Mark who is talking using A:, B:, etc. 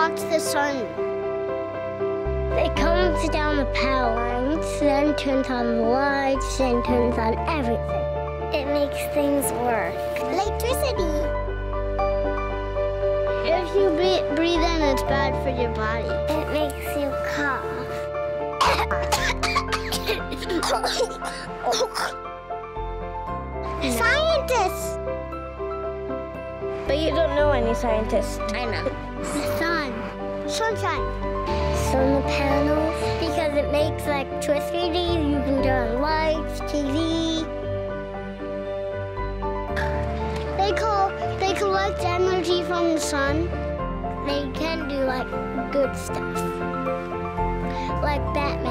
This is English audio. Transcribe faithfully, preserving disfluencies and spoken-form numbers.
A: blocks the sun. It comes down the power lines, then turns on the lights, then turns on everything. It makes things work. Electricity. If you breathe in, it's bad for your body. It makes you cough. Scientists!
B: But you don't know any scientists.
A: I know. The sun. Sunshine. Solar panels, because it makes electricity. You can turn on lights, T V. They call, they collect energy from the sun. They can do like good stuff. Like Batman.